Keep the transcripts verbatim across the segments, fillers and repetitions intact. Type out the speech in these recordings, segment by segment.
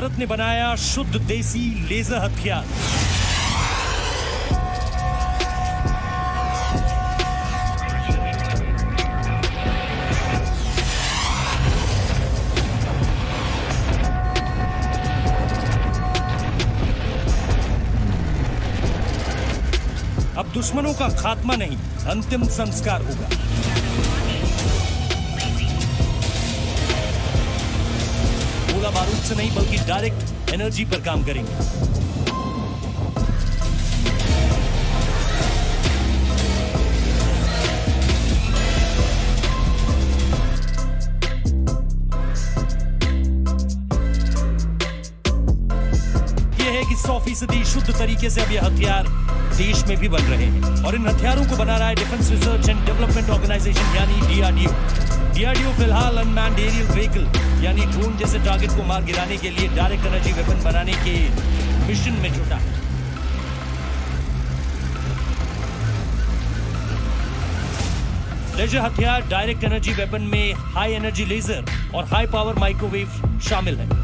भारत ने बनाया शुद्ध देसी लेजर हथियार। अब दुश्मनों का खात्मा नहीं, अंतिम संस्कार होगा। गोला बारूद से नहीं बल्कि डायरेक्ट एनर्जी पर काम करेंगे। यह है कि सौ फीसदी शुद्ध तरीके से अब यह हथियार देश में भी बन रहे हैं और इन हथियारों को बना रहा है defence research and development organisation यानी डीआरडीओ। डीआरडीओ फिलहाल अनमैन्ड एरियल व्हीकल यानी ड्रोन जैसे टारगेट को मार गिराने के लिए डायरेक्ट एनर्जी वेपन बनाने के मिशन में जुटा। लेजर हथियार डायरेक्ट एनर्जी वेपन में हाई एनर्जी लेजर और हाई पावर माइक्रोवेव शामिल है।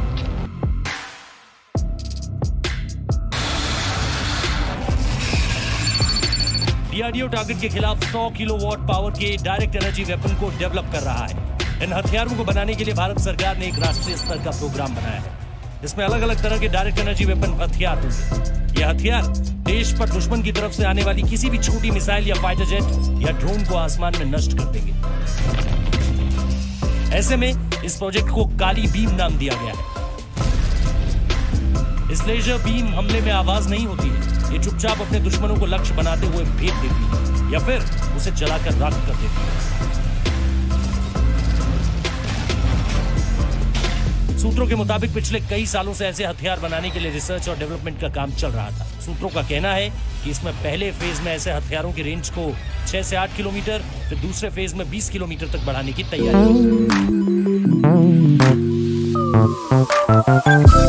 डीआरडीओ टारगेट के खिलाफ सौ किलोवाट पावर के डायरेक्ट एनर्जी वेपन को डेवलप कर रहा है। इन हथियारों को बनाने के लिए भारत सरकार ने एक राष्ट्रीय स्तर का प्रोग्राम बनाया है। इसमें अलग अलग तरह के डायरेक्ट एनर्जी वेपन हथियार होंगे। यह हथियार देश पर दुश्मन की तरफ से आने वाली किसी भी छोटी मिसाइल या फाइटर जेट या ड्रोन को आसमान में नष्ट कर देंगे। ऐसे में इस प्रोजेक्ट को काली बीम नाम दिया गया है। इस लेजर बीम हमले में आवाज नहीं होती है, ये चुपचाप अपने दुश्मनों को लक्ष्य बनाते हुए भेद देती है या फिर उसे जलाकर राख कर देती है। सूत्रों के मुताबिक पिछले कई सालों से ऐसे हथियार बनाने के लिए रिसर्च और डेवलपमेंट का काम चल रहा था। सूत्रों का कहना है कि इसमें पहले फेज में ऐसे हथियारों की रेंज को छह से आठ किलोमीटर, फिर दूसरे फेज में बीस किलोमीटर तक बढ़ाने की तैयारी है।